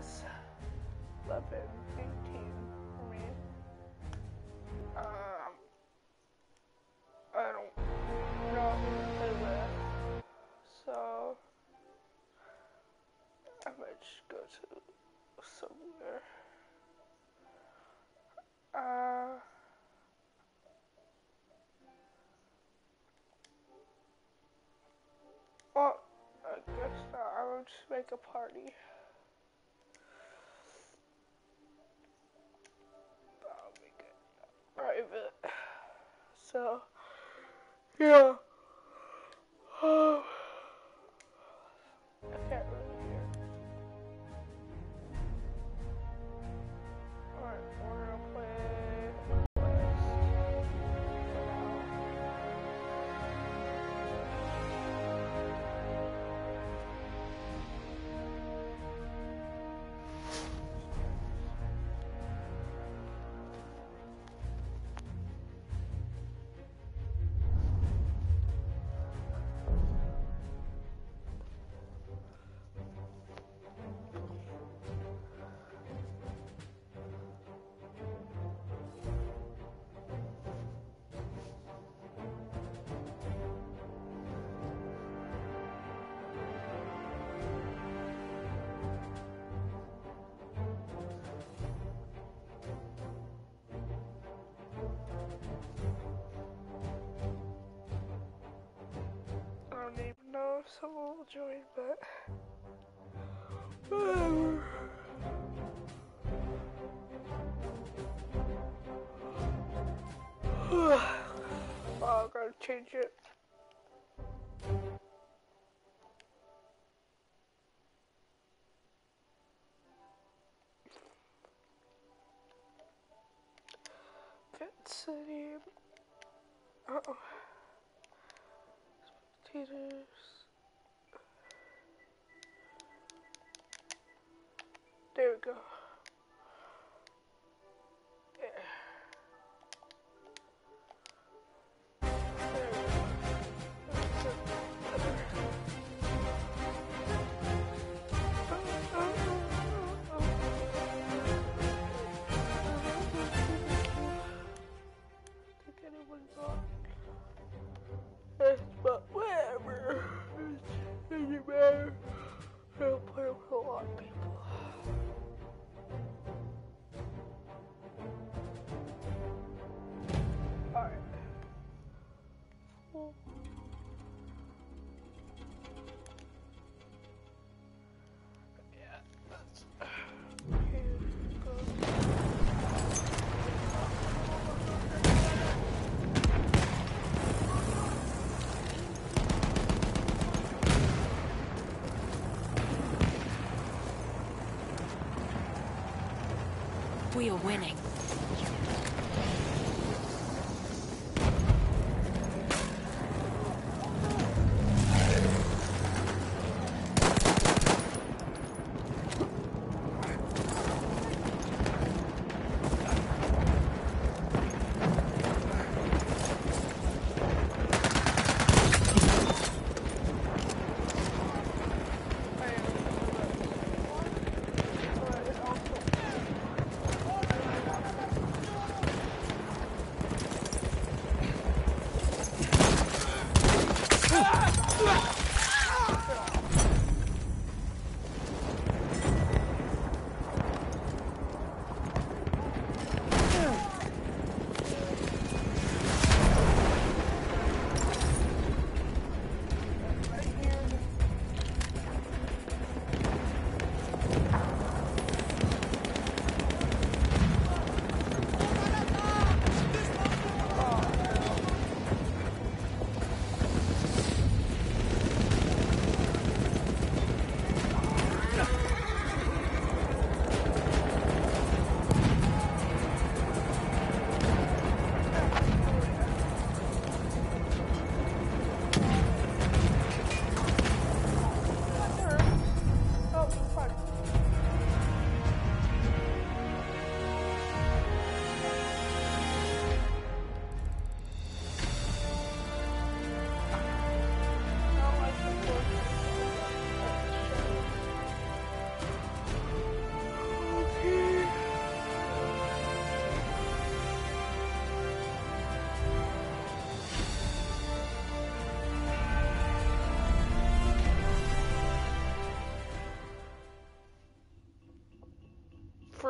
is 11:18 for me. I don't know who to play with, so I might just go to somewhere. Well, I guess not. I will just make a party. I'll make it private. So, yeah. I can't really hear. Alright, we're gonna play West. I don't even know if someone will join, but whatever. Oh, I gotta change it. Fit City. Uh-oh. Spectators. There we go. Yeah. There we go. That's it. I think anyone's on. But whatever. It doesn't matter. I'll play with a lot of people. Alright. Cool. Yeah, that's okay. Go. We are winning.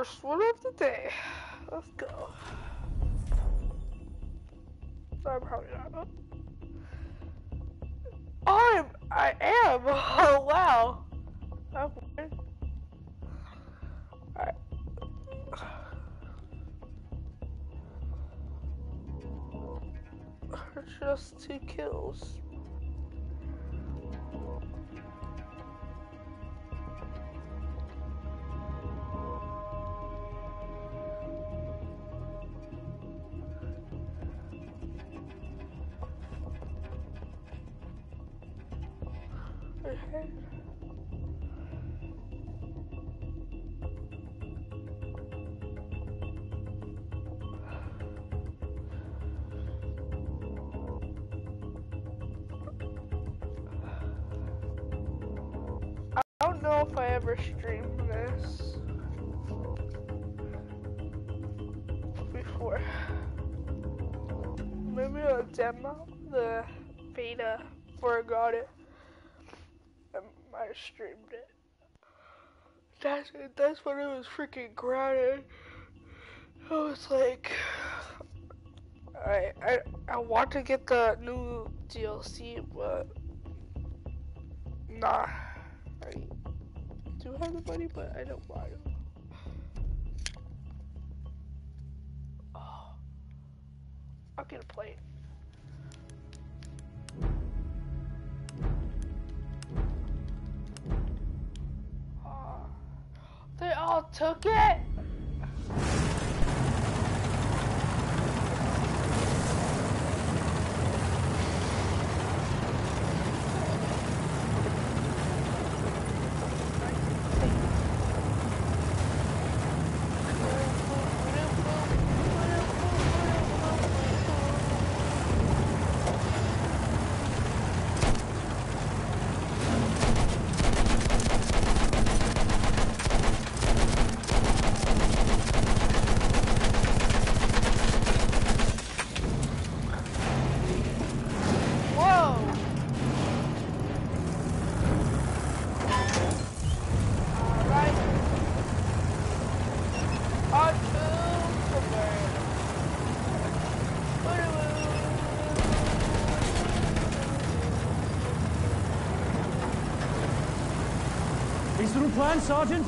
First one of the day. Let's go. I'm probably not. I am. Oh wow. I'm weird. Alright. Just 2 kills. Okay. I don't know if I ever streamed this before. Maybe a demo, the beta before I got it. I might have streamed it. That's when it was freaking crowded. I was like, I want to get the new DLC, but nah. I do have the money, but I don't buy them. Oh, I'll get a plate. They all took it? Is there a plan, Sergeant?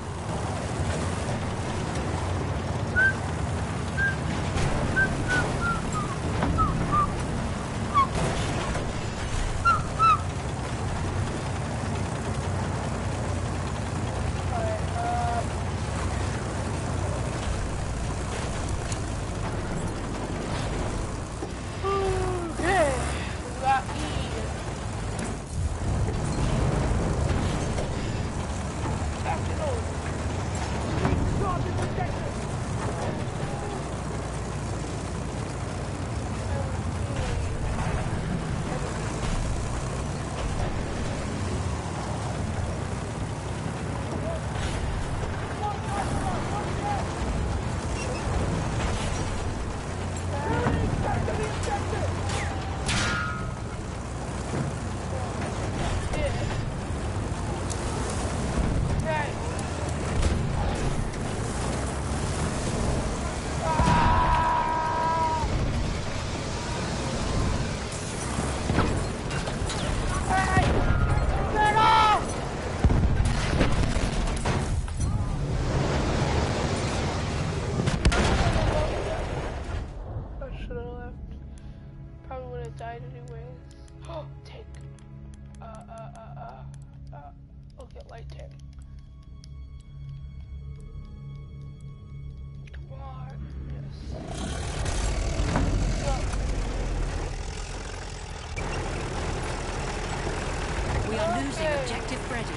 Objective ready.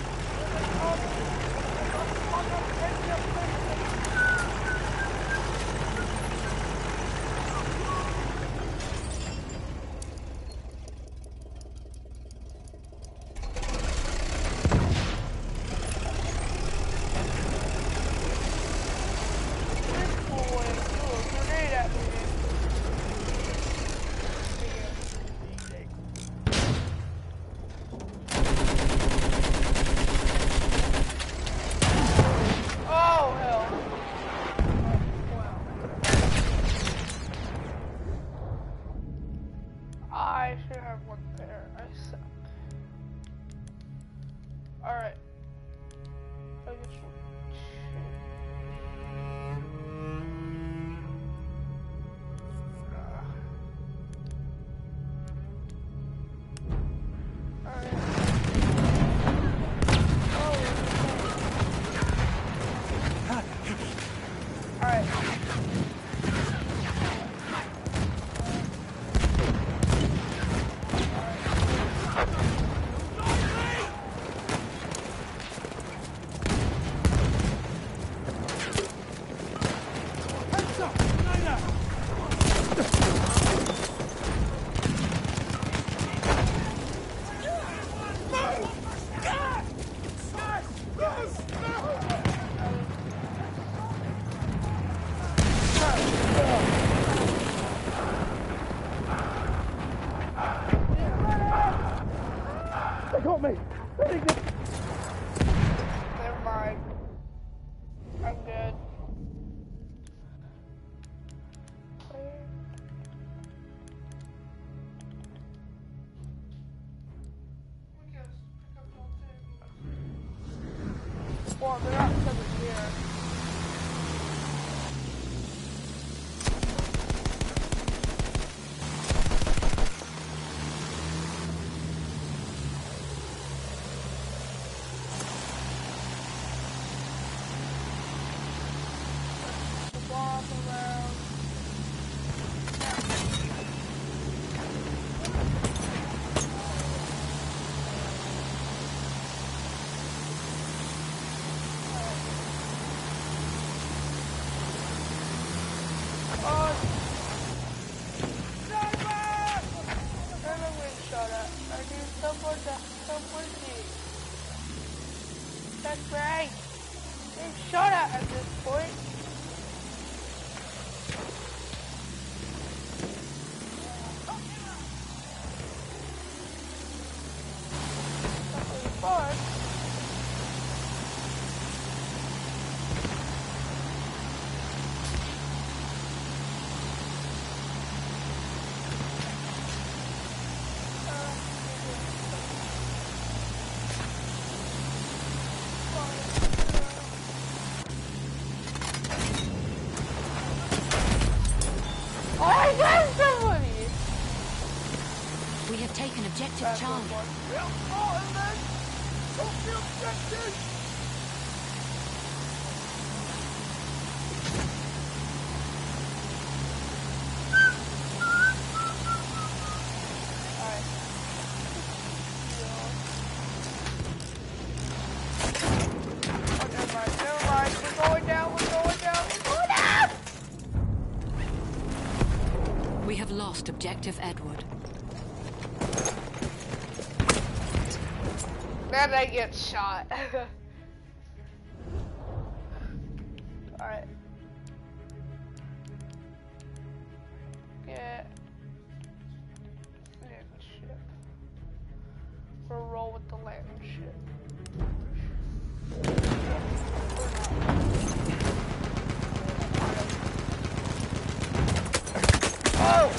Oh, they're not coming here. Walk around. That's right. They shot at this point. Something fun. We have taken objective Charlie. We have lost objective Edward. Then I get shot. Alright. Get land ship. We'll roll with the land ship. Oh!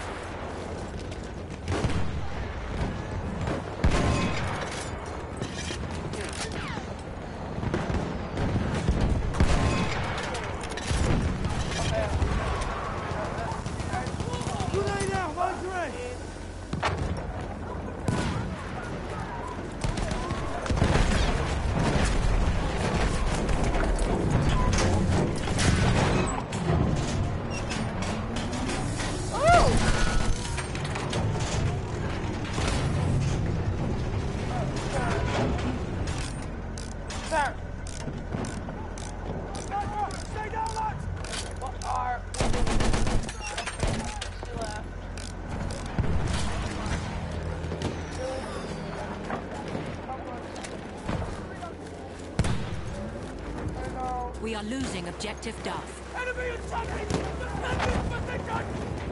We are losing objective Duff. Enemy attacking! Defend position!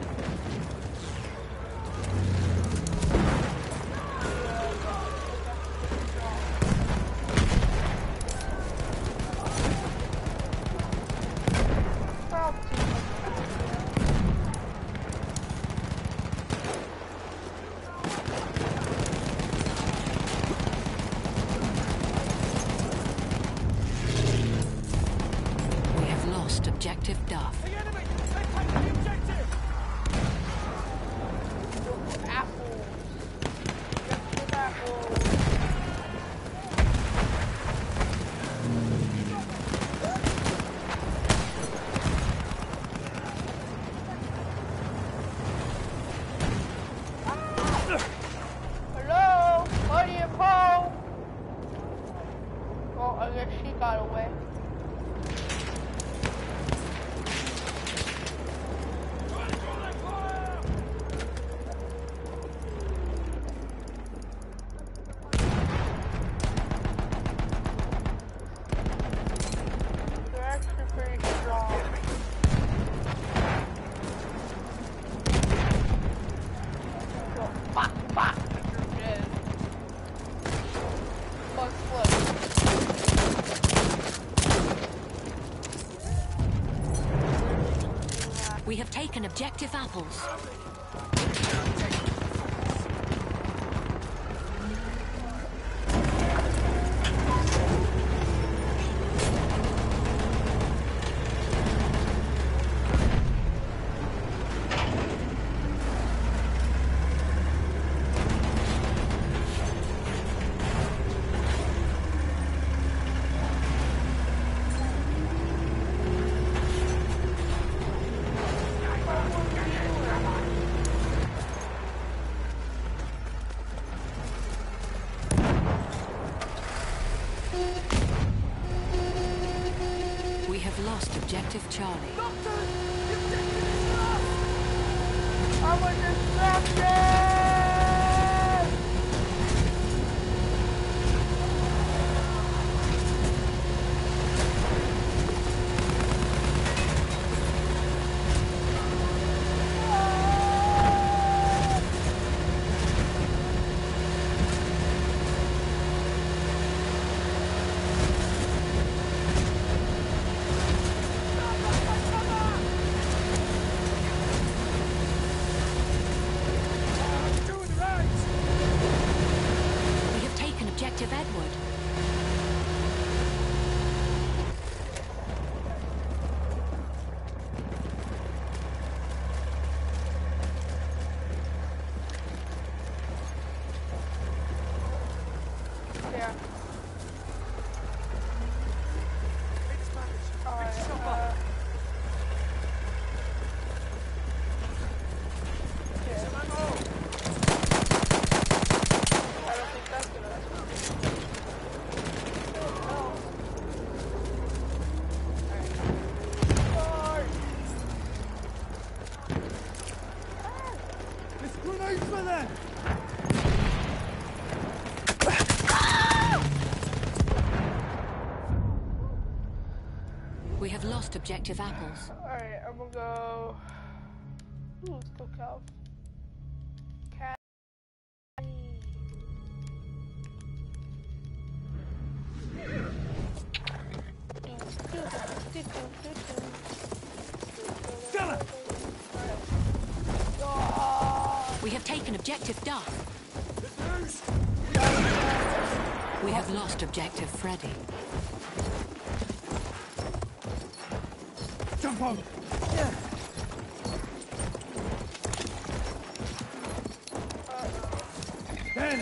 Objective Duff. The enemy! They're taking the objective! Apples. Objective apples. Hello? What do you call? Oh, I guess she got away. We have taken objective apples. lost objective Charlie. Doctors! The objective is lost! I'm a distraction! Doing right! We have taken objective Edward. Yeah. It's managed. Alright, Fix yourself up. yeah. Some ammo. I don't think that's gonna work. There's grenades for them! We have lost objective apples. Alright, I'm gonna go. Ooh, let's go cow. Cat. Stella! We have taken objective Duff. Good news! We have lost objective Freddy. Jump on! Ben!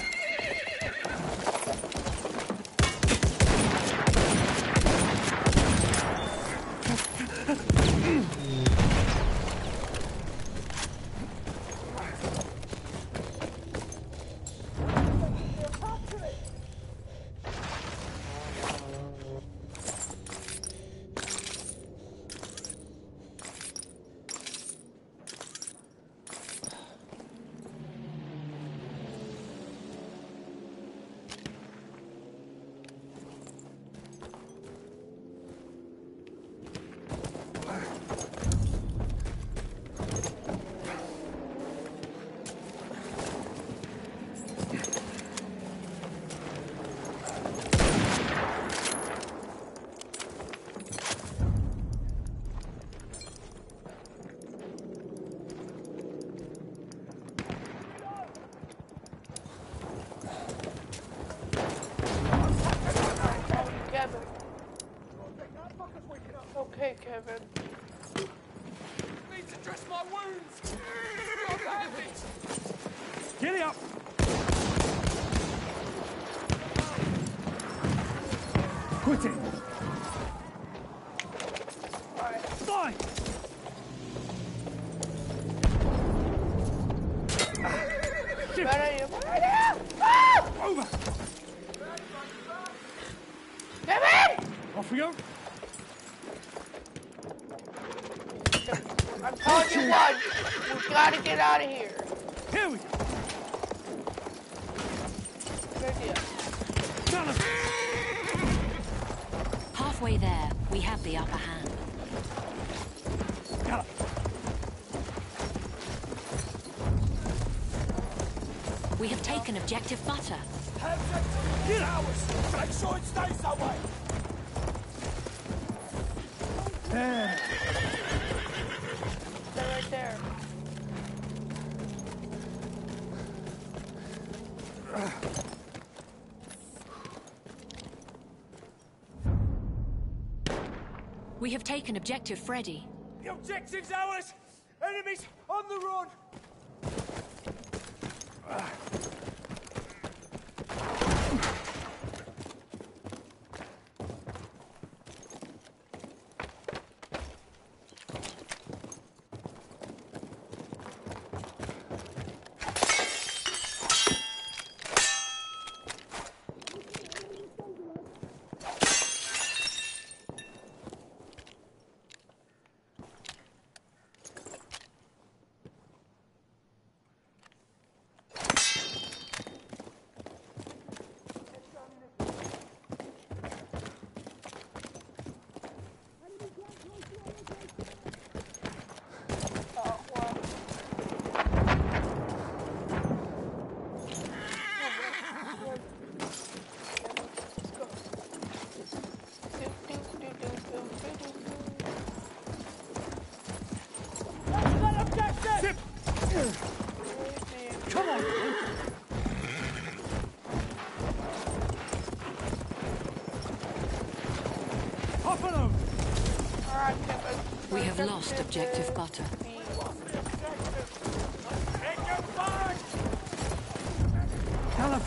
Kevin. Okay, Kevin. Need to dress my wounds! Not have it! Get it up! Quit it! Alright. Fine! Better you. Ah! Over! Kevin! Off we go! I'm telling you what, we gotta get out of here. Here we go! Good idea. Got him! Halfway there, we have the upper hand. Got him! We have taken objective Butter. Get ours! Make sure it stays that way! There! They're right there. We have taken objective Freddy. The objective's ours! Enemies on the run! Alright, We have lost objective butter. Take your back! Tell him.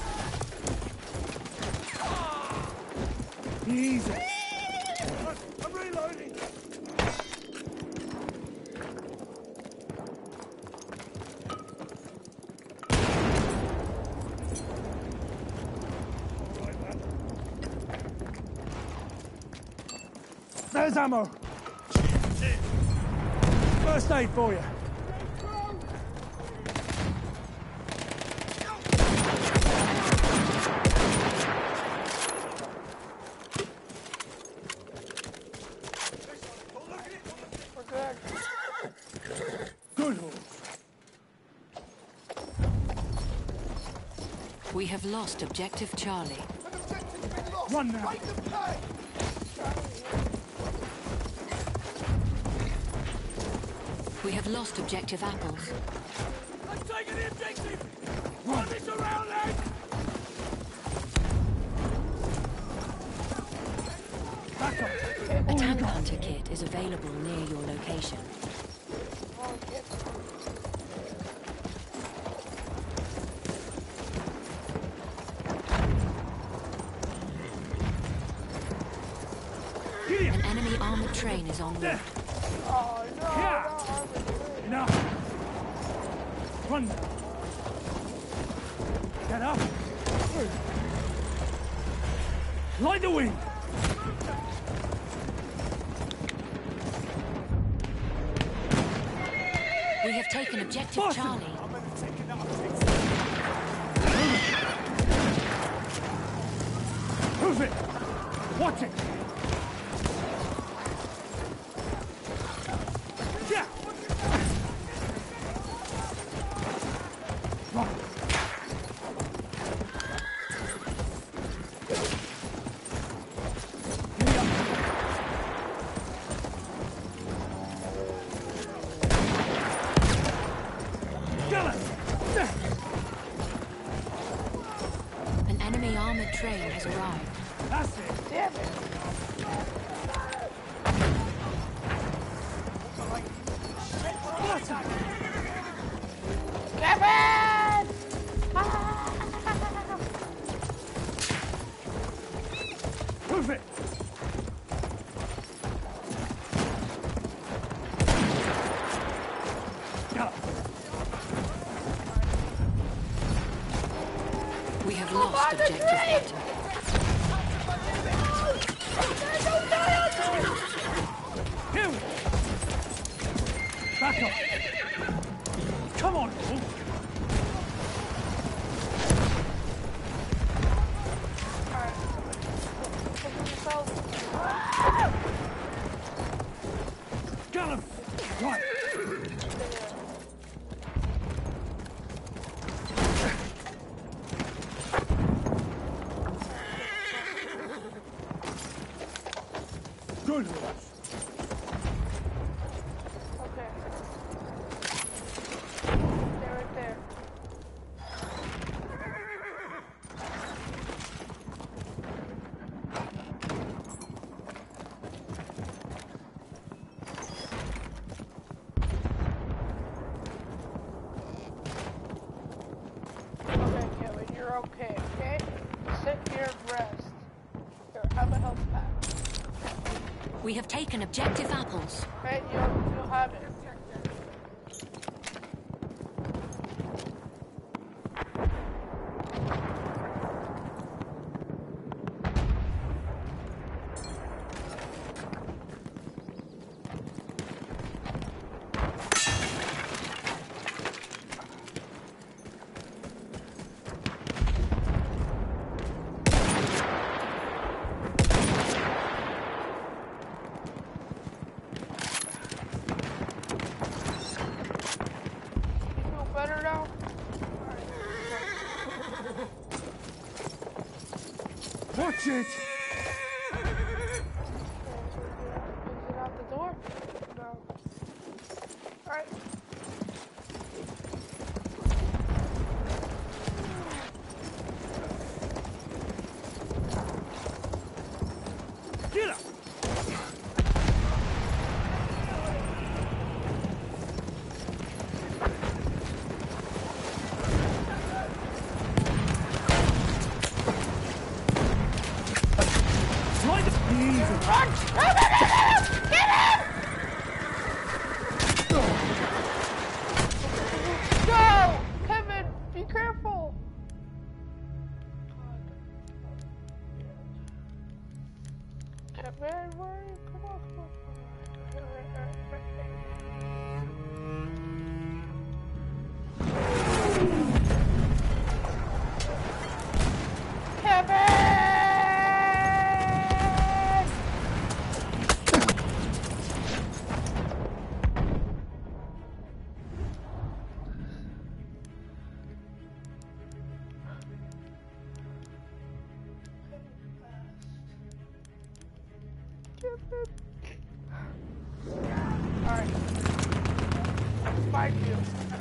Easy. I'm reloading! There's ammo. First aid for you. We're good. Good horse. We have lost objective Charlie. Run now. We have lost objective apples. I'm taking the objective! Run this around, lads! Back up. A tank hunter kit is available near your location. Oh, shit. Get him. An enemy armored train is en route. Oh, no. Yeah. No, Enough. Run now. Get up. Light the wind. We have taken objective Boston. Charlie. I'm gonna take another objective. Move it. Watch it. Yeah. Run. Giddy up. Kill it. An enemy armored train has arrived. That's it. damn it. Boston. Kevin! Ah! Move it. Go. We have lost objective butter. Here we go. Back up. Come on, Paul. Alright. Got him. Right. Good horse. Okay. They're right there. Okay, Kevin, you're okay, okay? Sit here and rest. Here, have a health pack. We have taken objective apples. Okay, you'll have it. You feel better now? Watch it. Is it out the door? No. Alright. Get up. find you.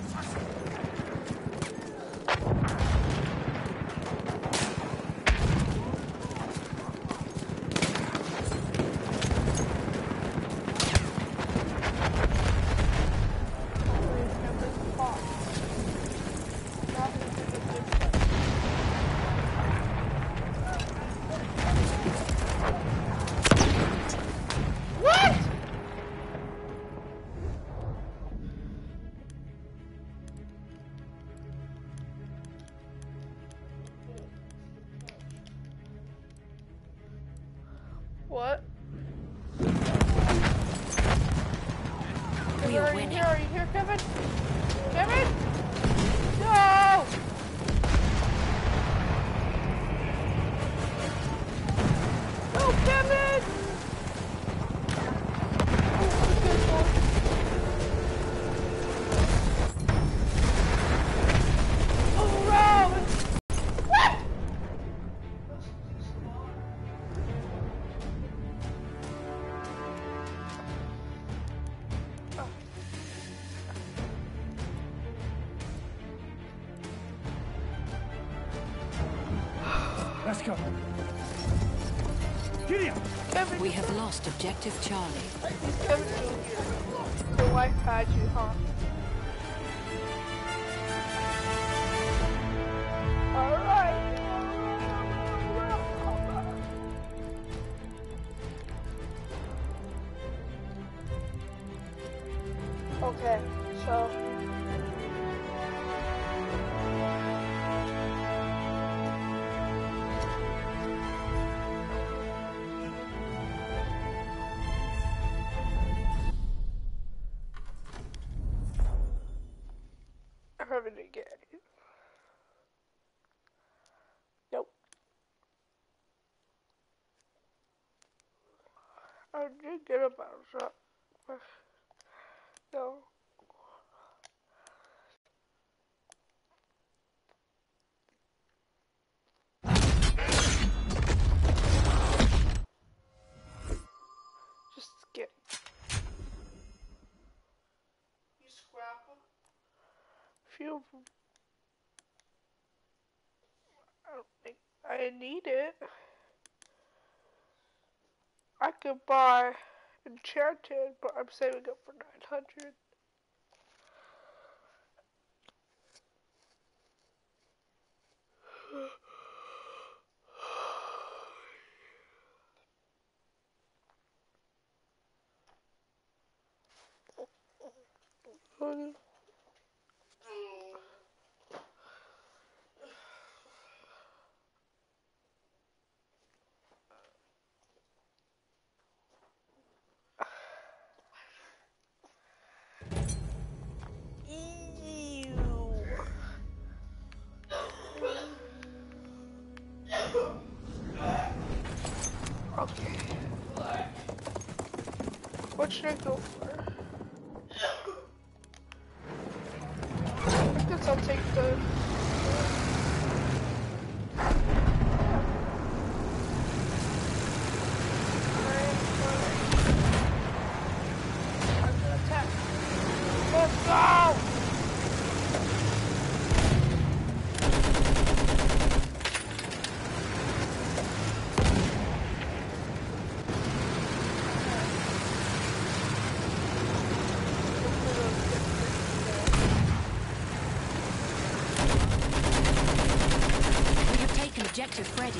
What? We are Are you winning. here? Are you here, Kevin? Kevin? No! No, Kevin! Oh, good boy. Oh, Robin! What? Let's go. Giddy up. Kevin, We have lost objective Charlie. Kevin Jr. Your wife had you, huh? Alright. Okay, so I'm having to get it. Nope. I did get a battle shot. No. Just skip. You scrap them? Few of them. I don't think I need it. I could buy enchanted, but I'm saving up for 900. Okay. What should I go for? I guess I'll take the... I'm gonna attack. Let's go! We have taken objective Freddy.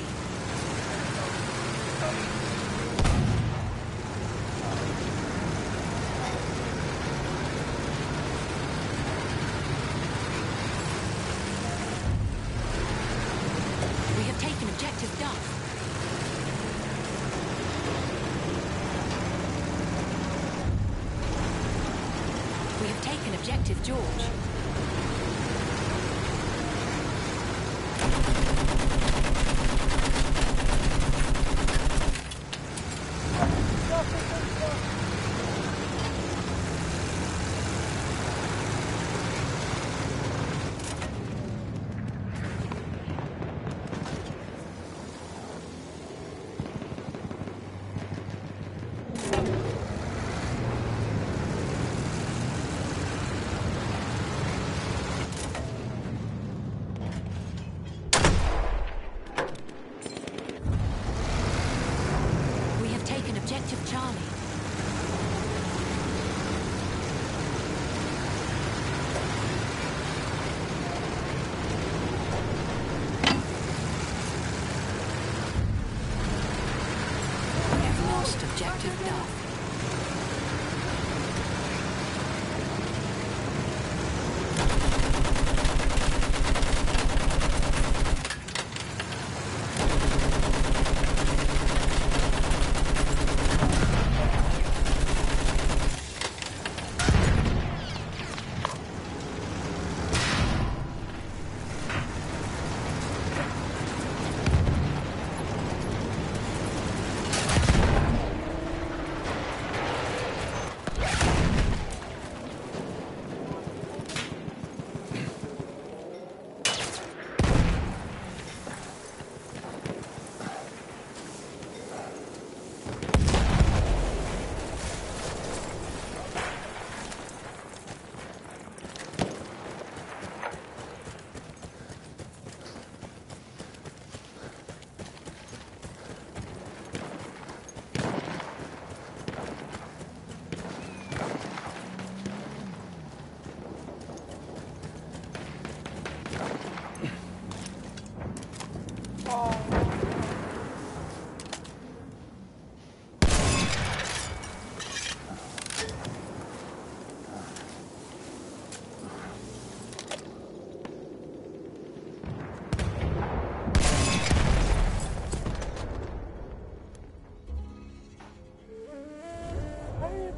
We have taken objective Duff. We have taken objective George.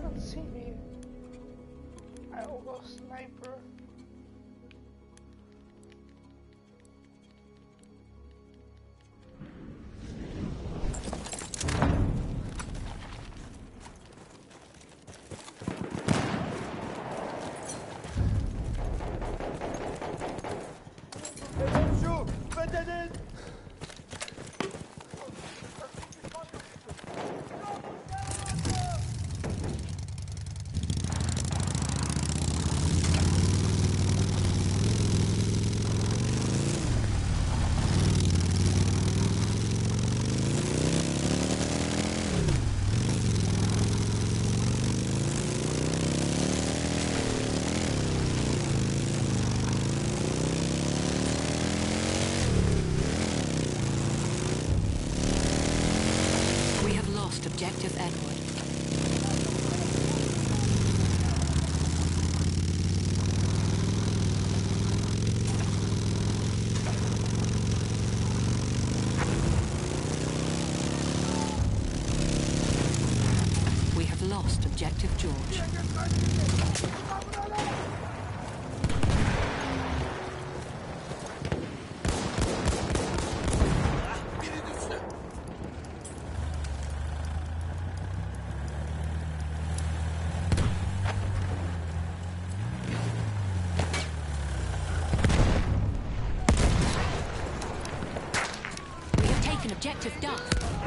don't see me. I will go sniper. Objective Edward. We have lost Objective George. Objective Duff.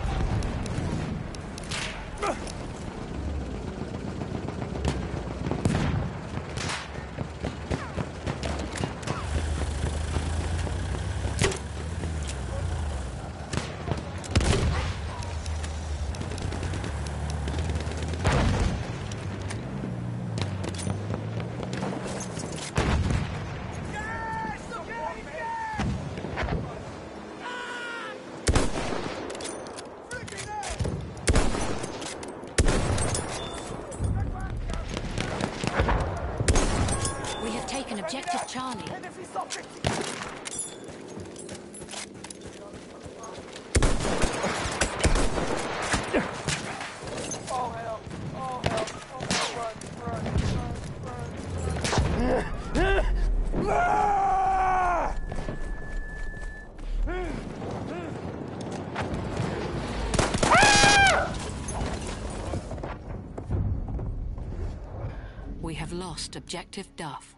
Objective Charlie. Oh hell. Oh hell. Oh hell. We have lost Objective Duff.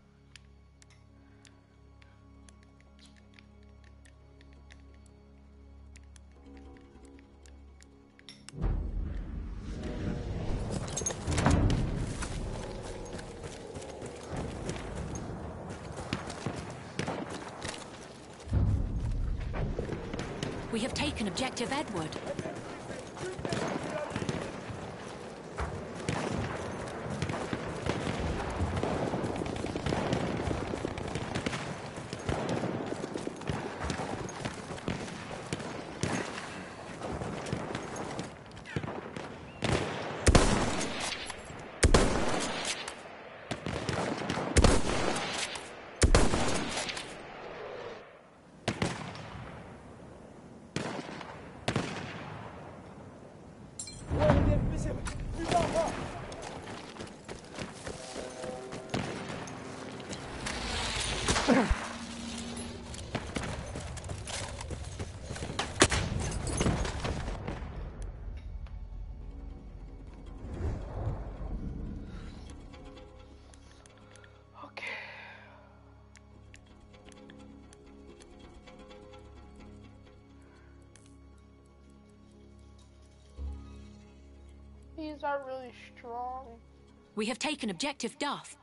We have taken Objective Edward. These are really strong. We have taken Objective Duff.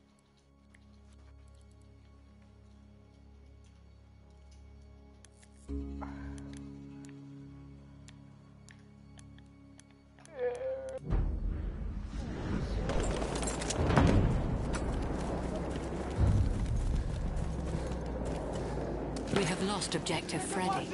We have lost Objective Freddy.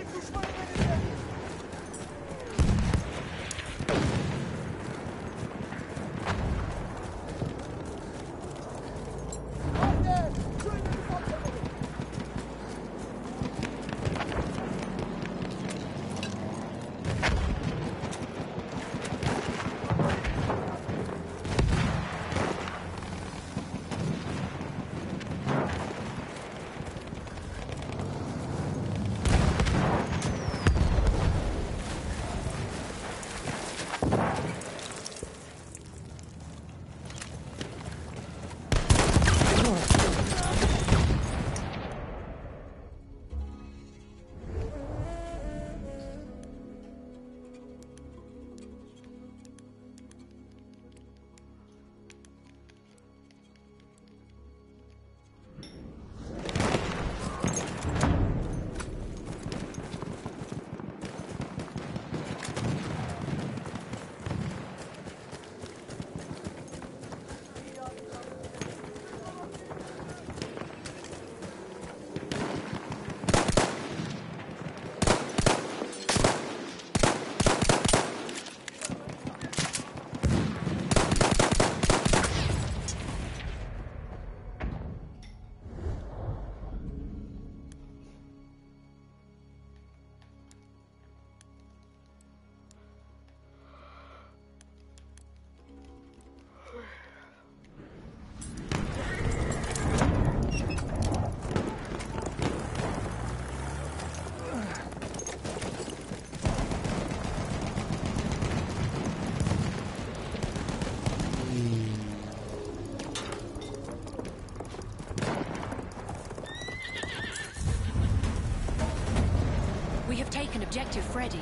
objective Freddy.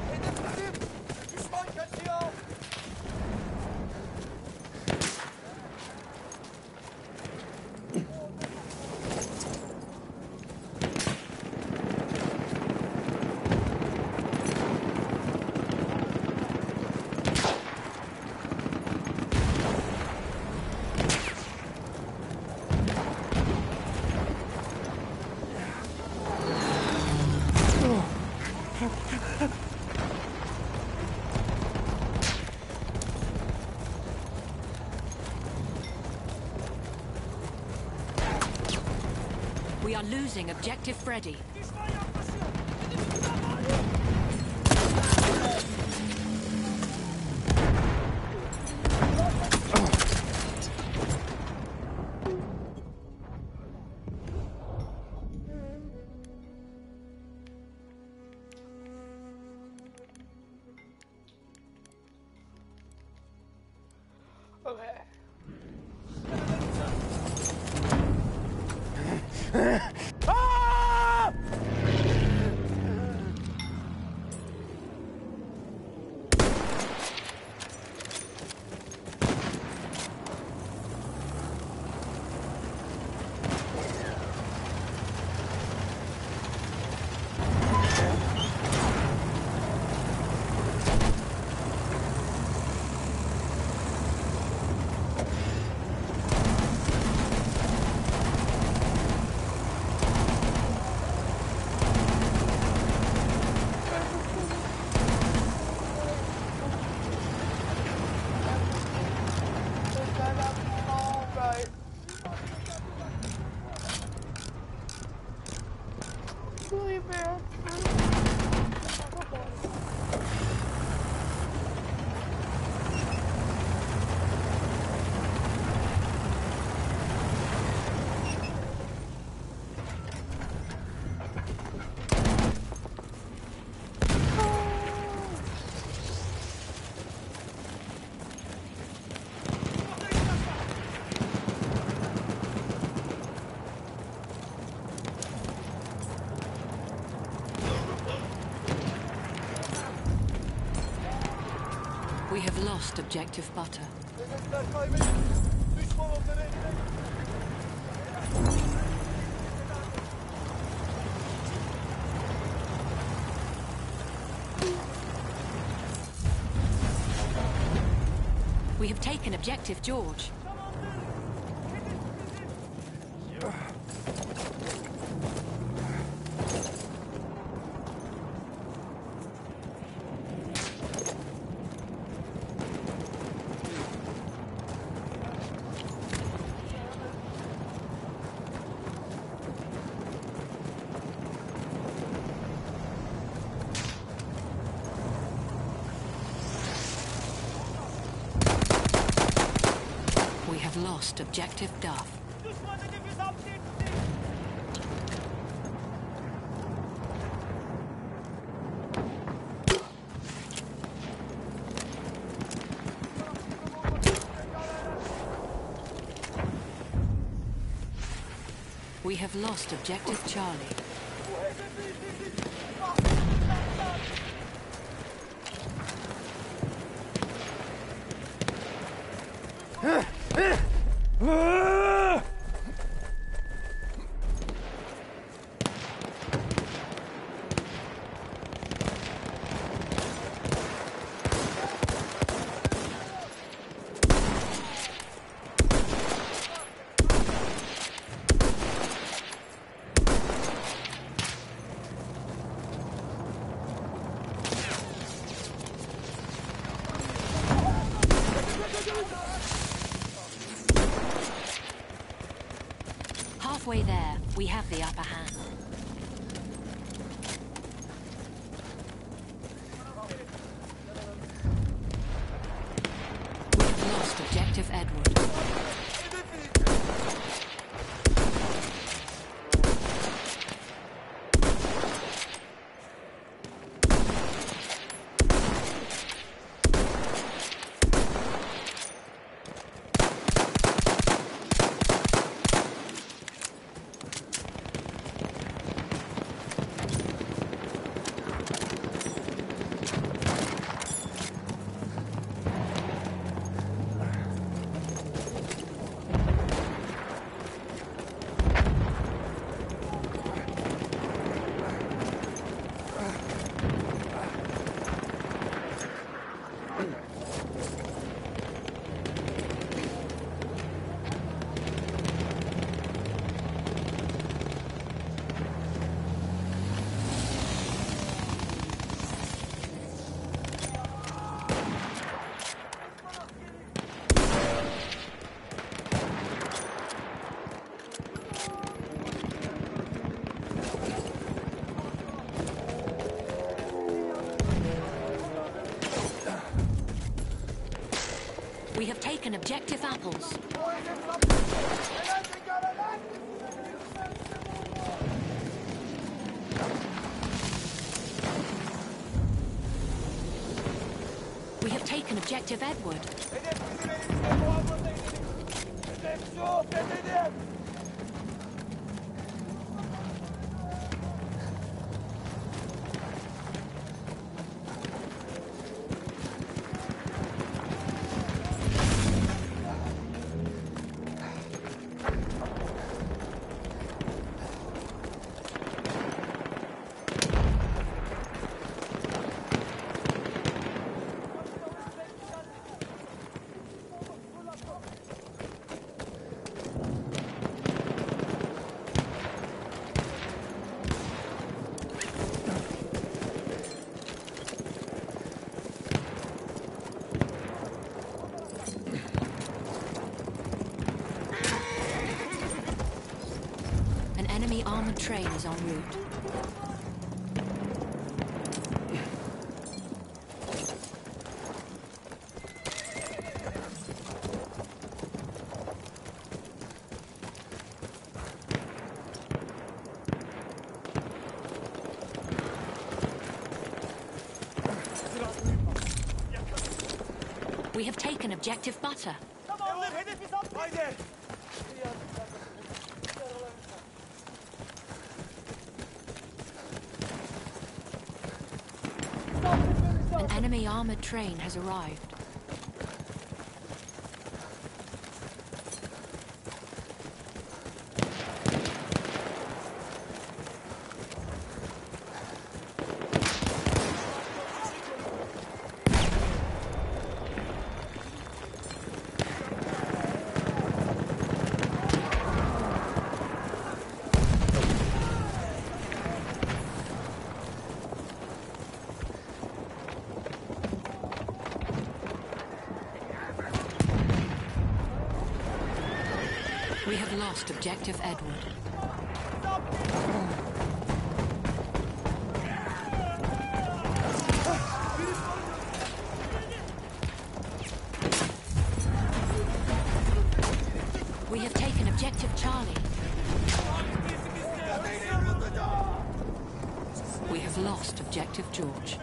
We are losing objective Freddy. Okay. We have lost objective Butter. We have taken objective George. We have lost objective Duff. We have lost objective Charlie. Halfway there, we have the upper hand. We have lost objective Edward. have taken objective apples. We have taken objective Edward. An enemy armored train is en route. We have taken objective butter. An enemy armored train has arrived. We have lost objective Edward. We have taken objective Charlie. We have lost objective George.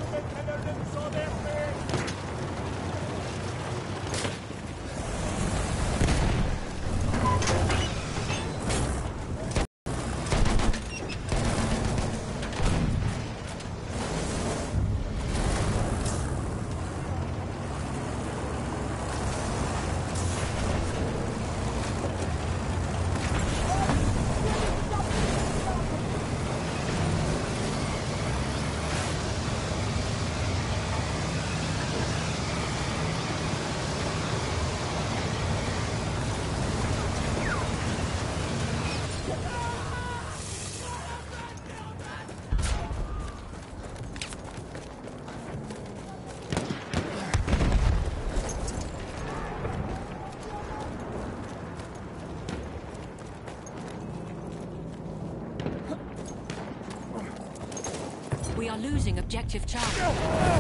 We are losing objective Charlie.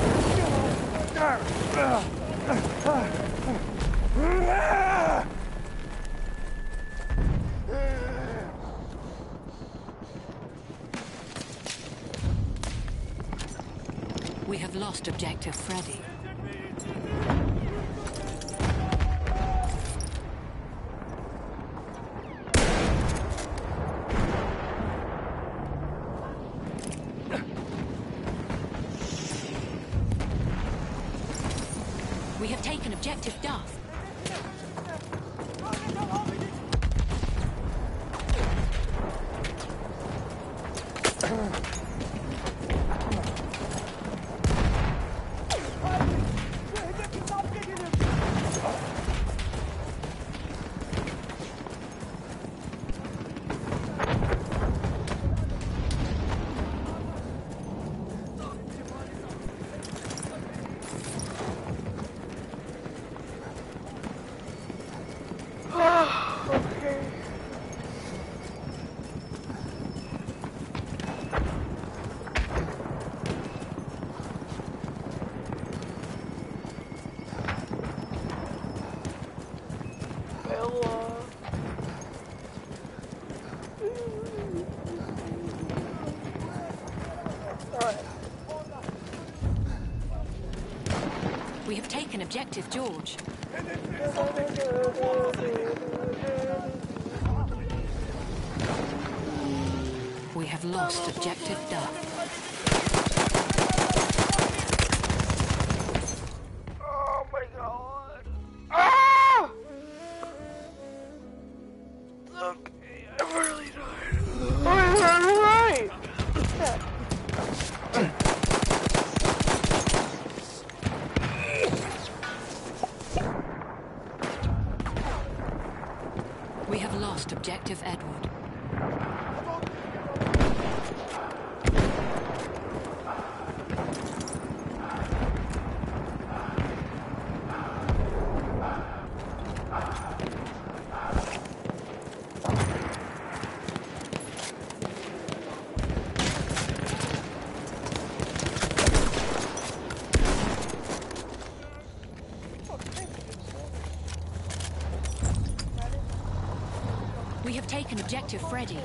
We have lost objective Freddy. We have taken objective Duff. Bella. Alright. We have taken objective George. We have lost objective Duff. Oh my god. Ah! Okay, I'm really tired. I'm right. We have lost objective Edward. We have taken objective Freddy.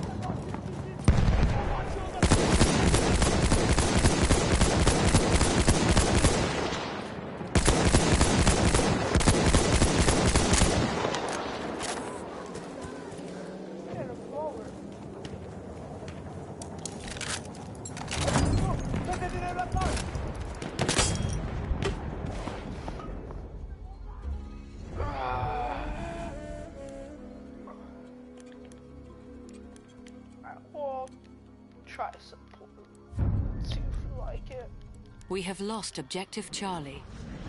Well, try support. See if you like it. We have lost objective Charlie.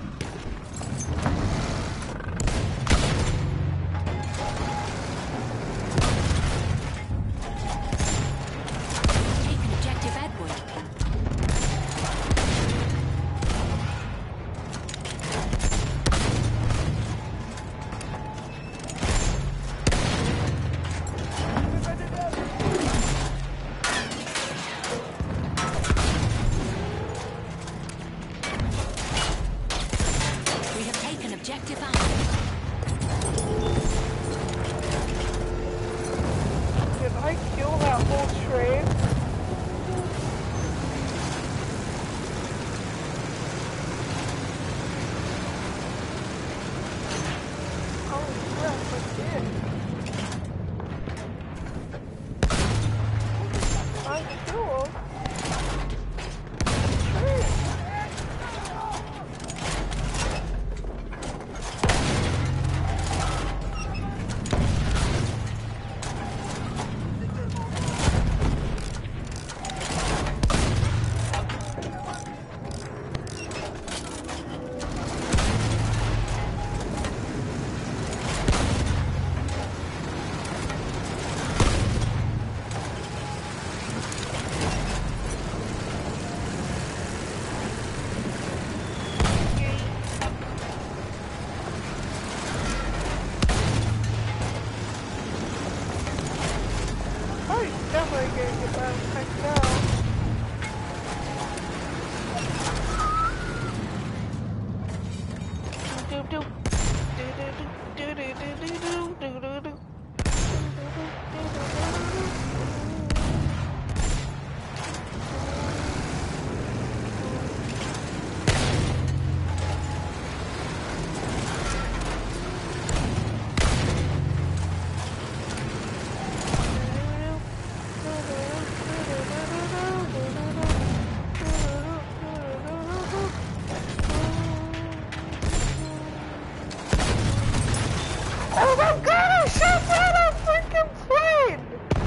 Taken objective Edward. We have taken objective Alpha. Did I kill that whole train? Oh crap, I did. I killed him. Definitely gonna get that checked out. Doop doop. Do do do do do do do do do. Oh my god, I shot down a freaking plane!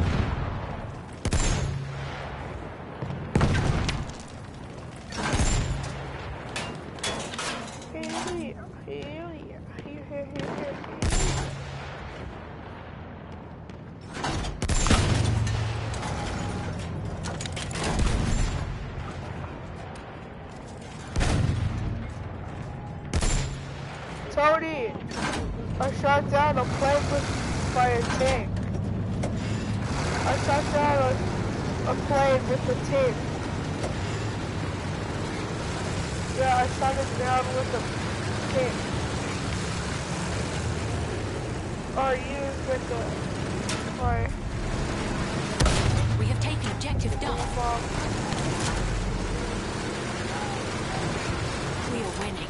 Hell yeah, hell yeah, here. Tony! I shot down a plane by a tank. I shot down a plane with a tank. Yeah, I shot it down with a tank. Or use with the fire We have taken objective Duff. bomb. We are winning.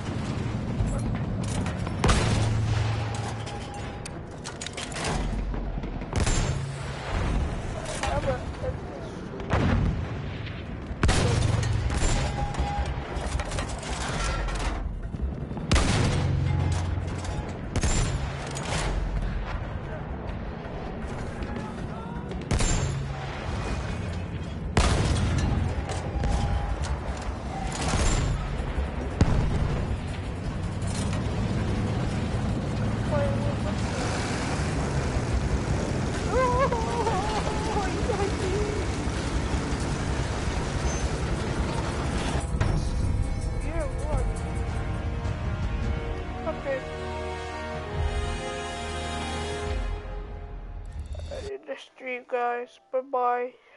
How about stream, guys. Bye bye.